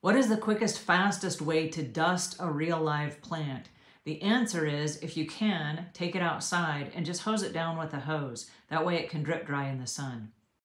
What is the quickest, fastest way to dust a real live plant? The answer is, if you can, take it outside and just hose it down with a hose. That way it can drip dry in the sun.